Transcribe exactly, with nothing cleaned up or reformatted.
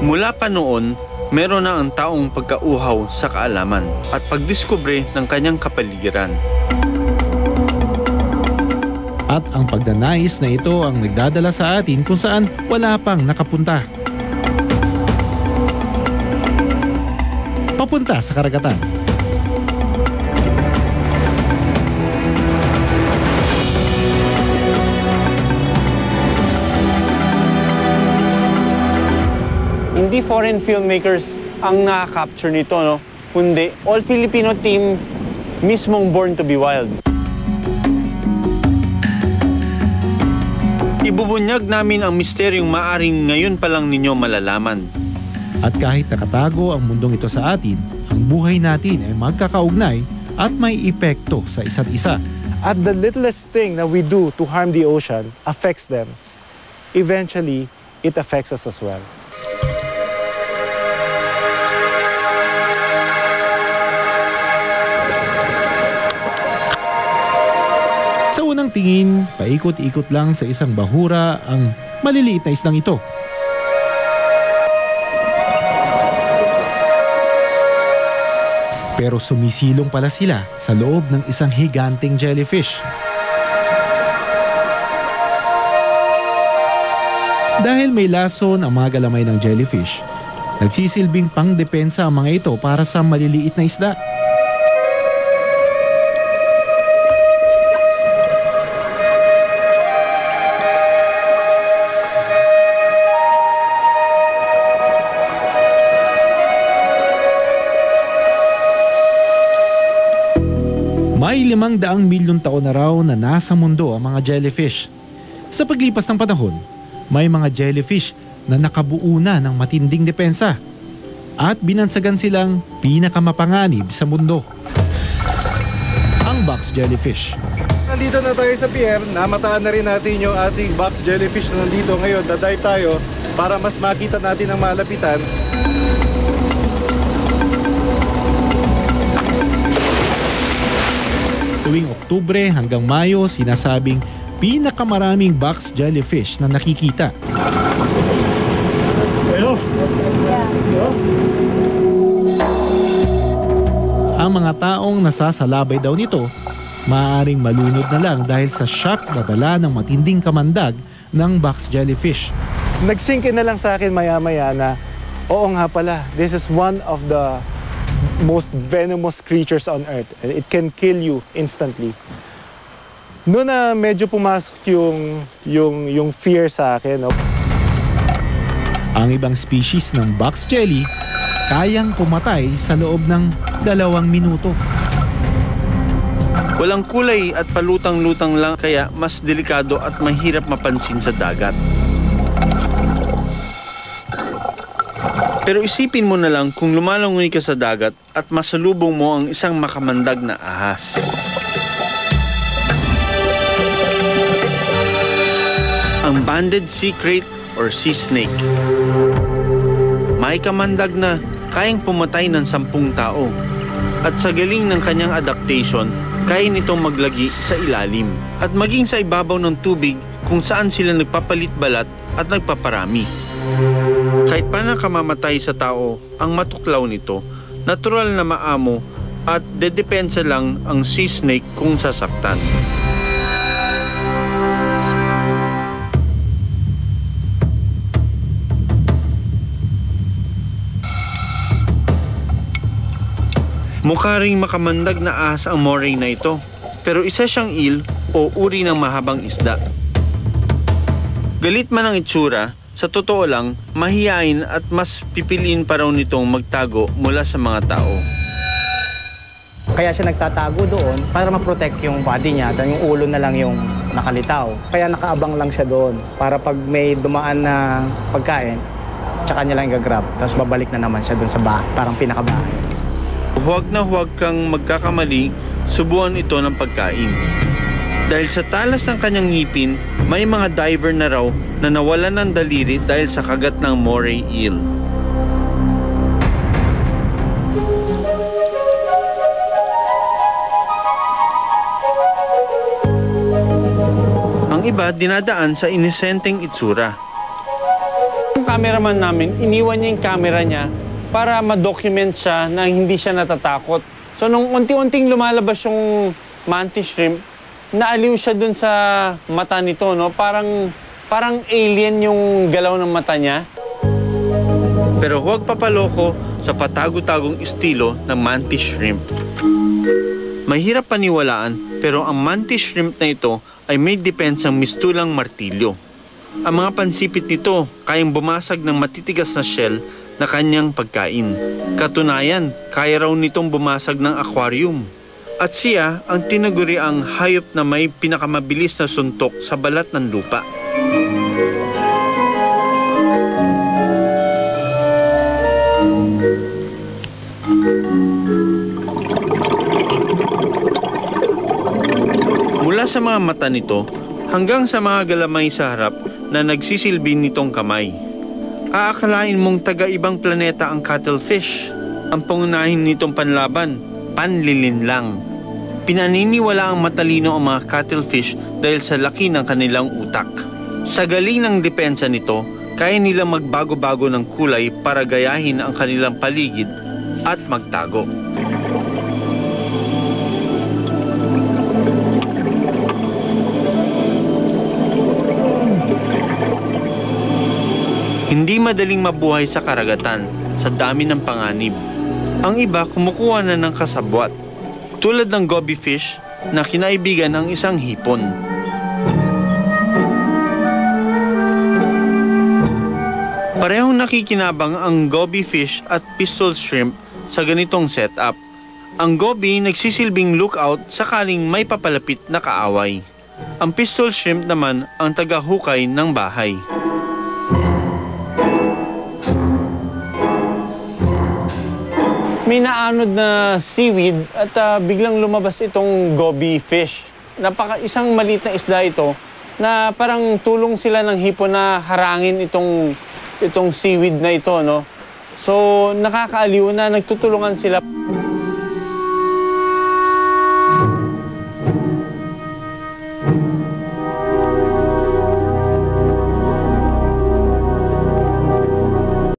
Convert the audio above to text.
Mula pa noon, meron na ang taong pagkauhaw sa kaalaman at pagdiskubre ng kanyang kapaligiran. At ang pagdanais na ito ang nagdadala sa atin kung saan wala pang nakapunta. Papunta sa karagatan. Hindi foreign filmmakers ang nakaka-capture nito, no? Kundi all-Filipino team mismong Born to be Wild. Ibubunyag namin ang misteryong maaring ngayon pa lang ninyo malalaman. At kahit nakatago ang mundong ito sa atin, ang buhay natin ay magkakaugnay at may epekto sa isa't isa. At the littlest thing that we do to harm the ocean affects them. Eventually, it affects us as well. Sa unang tingin, paikot-ikot lang sa isang bahura ang maliliit na isdang ito. Pero sumisilong pala sila sa loob ng isang higanteng jellyfish. Dahil may lason ang mga galamay ng jellyfish, nagsisilbing pangdepensa ang mga ito para sa maliliit na isda. May limang daang milyon taon na raw na nasa mundo ang mga jellyfish. Sa paglipas ng panahon, may mga jellyfish na nakabuo na ng matinding depensa at binansagan silang pinakamapanganib sa mundo. Ang box jellyfish. Nandito na tayo sa pier, namataan na rin natin yung ating box jellyfish na nandito ngayon. Dadive tayo para mas makita natin ang malapitan. Tuwing Oktubre hanggang Mayo, sinasabing pinakamaraming box jellyfish na nakikita. Hello. Ang mga taong nasasalabay daw nito, maaaring malunod na lang dahil sa shock na dala ng matinding kamandag ng box jellyfish. Nag-sink in na lang sa akin maya-maya na oo nga pala, this is one of the most venomous creatures on earth. It can kill you instantly. Noon na medyo pumasok yung, yung, yung fear sa akin. No? Ang ibang species ng box jelly, kayang pumatay sa loob ng dalawang minuto. Walang kulay at palutang-lutang lang kaya mas delikado at mahirap mapansin sa dagat. Pero isipin mo na lang kung lumalangoy ka sa dagat at masalubong mo ang isang makamandag na ahas. Ang banded sea crate or sea snake. May kamandag na kayang pumatay ng sampung tao. At sa galing ng kanyang adaptation, kaya nitong maglagi sa ilalim at maging sa ibabaw ng tubig kung saan sila nagpapalit balat at nagpaparami. Kahit pa nakamamatay sa tao ang matuklaw nito, natural na maamo at dedepensa lang ang sea snake kung sasaktan. Mukha ring makamandag na ahas ang moray na ito, pero isa siyang eel o uri ng mahabang isda. Galit man ang itsura, sa totoo lang, mahiyain at mas pipiliin pa raw nitong magtago mula sa mga tao. Kaya siya nagtatago doon para ma-protect yung body niya at yung ulo na lang yung nakalitaw. Kaya nakaabang lang siya doon para pag may dumaan na pagkain, tsaka niya lang i-grab, tapos babalik na naman siya doon sa bahay, parang pinakabahay. Huwag na huwag kang magkakamali, subuan ito ng pagkain. Dahil sa talas ng kanyang ngipin, may mga diver na raw na nawalan ng daliri dahil sa kagat ng moray eel. Ang iba dinadaan sa inosenteng itsura. cameraman namin, iniwan niya yung camera niya para ma-document siya na hindi siya natatakot. So nung unti-unting lumalabas yung mantis shrimp, naaliw siya dun sa mata nito, no? Parang, parang alien yung galaw ng mata niya. Pero huwag papaloko sa patago-tagong estilo ng mantis shrimp. Mahirap paniwalaan, pero ang mantis shrimp na ito ay may depensang mistulang martilyo. Ang mga pansipit nito kayang bumasag ng matitigas na shell na kanyang pagkain. Katunayan, kaya raw nitong bumasag ng aquarium. At siya ang tinaguri ang hayop na may pinakamabilis na suntok sa balat ng lupa. Mula sa mga mata nito hanggang sa mga galamay sa harap na nagsisilbi nitong kamay. Aakalain mong taga-ibang planeta ang cuttlefish. Ang pangunahin nitong panlaban, panlilin lang. Pinaniniwala ang matalino ang mga cuttlefish dahil sa laki ng kanilang utak. Sa galing ng depensa nito, kaya nilang magbago-bago ng kulay para gayahin ang kanilang paligid at magtago. Hindi madaling mabuhay sa karagatan sa dami ng panganib. Ang iba kumukuha na ng kasabwat, tulad ng goby fish na kinaibigan ng isang hipon. Parehong nakikinabang ang goby fish at pistol shrimp sa ganitong setup. Ang goby nagsisilbing lookout sakaling may papalapit na kaaway. Ang pistol shrimp naman ang taga-hukay ng bahay. May naanod na seaweed at uh, biglang lumabas itong goby fish. Napaka isang maliit na isda ito na parang tulong sila ng hipon na harangin itong itong seaweed na ito, no? So nakakaaliw na nagtutulungan sila.